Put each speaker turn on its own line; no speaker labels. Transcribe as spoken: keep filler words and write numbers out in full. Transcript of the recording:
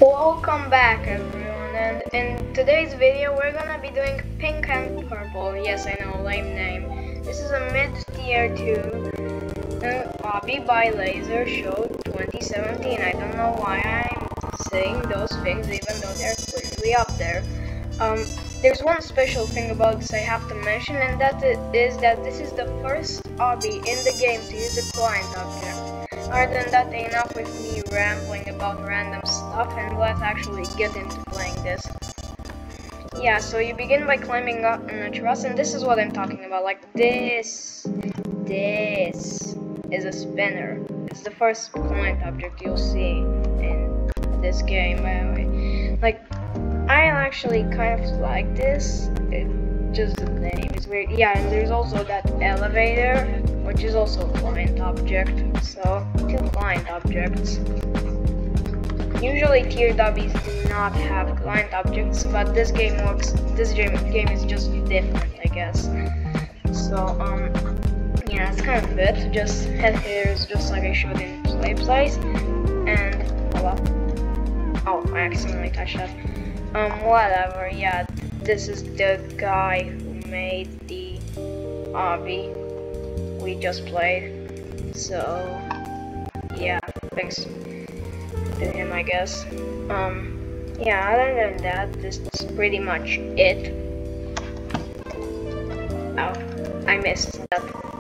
Welcome back everyone, and in today's video we're gonna be doing Pink and Purple. Yes, I know, lame name. This is a mid-tier two uh, Obby by Laser Show twenty seventeen. I don't know why I'm saying those things even though they're clearly up there. Um, there's one special thing about this I have to mention, and that is that this is the first Obby in the game to use a client object. Other than that, enough with me rambling about random stuff, and let's actually get into playing this. Yeah, so you begin by climbing up on a truss, and this is what I'm talking about. Like this, this is a spinner. It's the first client object you'll see in this game, by the way. Like, I actually kind of like this. It, just the name is weird. Yeah, and there's also that elevator, which is also a client object. So, two client objects. Usually tiered obbies do not have client objects, but this game works. This game game is just different, I guess. So, um, yeah, that's kind of it. Just head here, just like I showed in Play Place, and voila. Oh, I accidentally touched that. Um, whatever. Yeah, this is the guy who made the obby we just played. So, yeah, thanks to him, I guess. Um, yeah, other than that, this is pretty much it. Oh, I missed that.